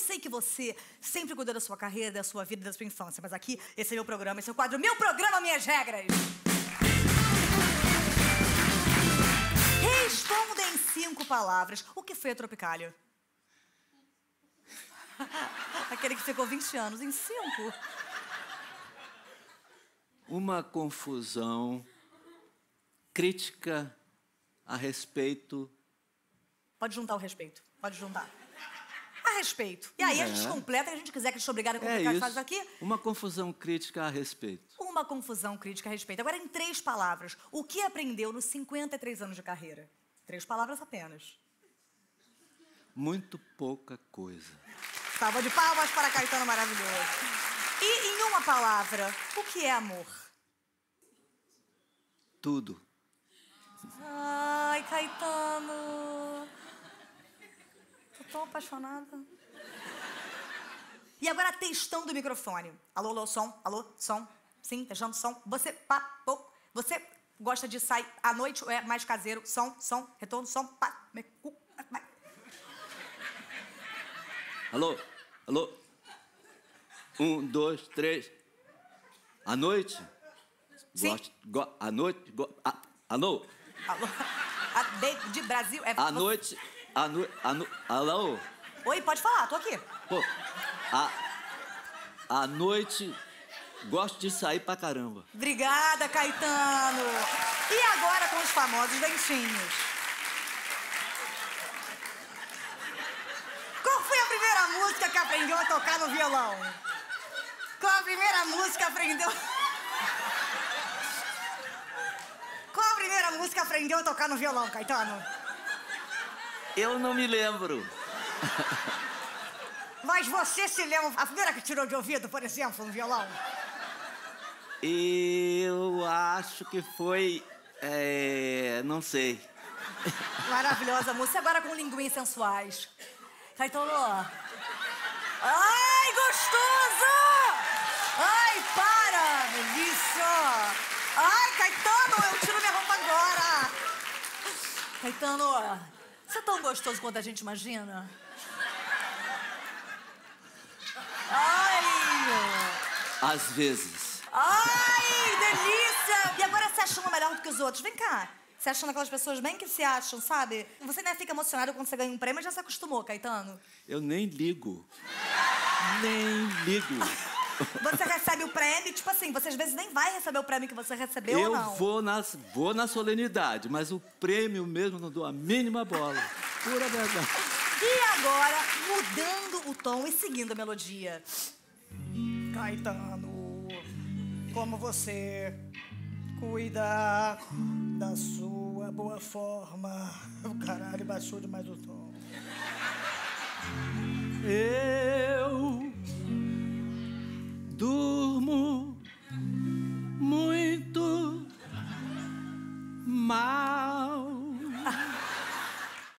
sei que você sempre cuidou da sua carreira, da sua vida, da sua infância, mas aqui, esse é meu programa, esse é o quadro Meu Programa, Minhas Regras. Responda em 5 palavras. O que foi a Tropicália? Aquele que ficou 20 anos em 5. Uma confusão crítica a respeito... Pode juntar o respeito. Pode juntar. A respeito. E aí a gente completa, se a gente quiser que a gente é obrigado a complicar, faz aqui. Uma confusão crítica a respeito. Uma confusão crítica a respeito. Agora, em 3 palavras, o que aprendeu nos 53 anos de carreira? 3 palavras apenas. Muito pouca coisa. Salva de palmas para Caetano maravilhoso. E, em uma palavra, o que é amor? Tudo. Ai, Caetano. Tô tão apaixonada. E agora, testando o microfone. Alô, alô, som. Alô, som. Sim, testando som. Você gosta de sair à noite ou é mais caseiro? Som, som, retorno, som. Alô, alô. 1, 2, 3. À noite? Sim. À noite? Alô? Alô? De Brasil? É à noite? Alô? Oi, pode falar, tô aqui. Pô, à noite, gosto de sair pra caramba. Obrigada, Caetano. E agora com os famosos dentinhos. Qual foi a primeira música que aprendeu a tocar no violão? Qual a primeira música que aprendeu... Qual a primeira música que aprendeu a tocar no violão, Caetano? Eu não me lembro. Mas você se lembra a primeira que tirou de ouvido, por exemplo, no violão? Eu acho que foi... não sei. Maravilhosa música. Agora com linguinhas sensuais. Caetano. Ai, gostoso! Ai, para! Delícia! Ai, Caetano, eu tiro minha roupa agora! Caetano, você é tão gostoso quanto a gente imagina? Ai! Às vezes. Ai, delícia! E agora você achando melhor do que os outros? Vem cá. Você achando aquelas pessoas bem que se acham, sabe? Você ainda fica emocionado quando você ganha um prêmio, mas já se acostumou, Caetano? Eu nem ligo. Nem ligo. Você recebe o prêmio, tipo assim, você às vezes nem vai receber o prêmio que você recebeu ou não? Eu vou na solenidade, mas o prêmio mesmo não dou a mínima bola. Pura verdade. E agora, mudando o tom e seguindo a melodia. Caetano, como você cuida da sua boa forma. O caralho baixou demais o tom.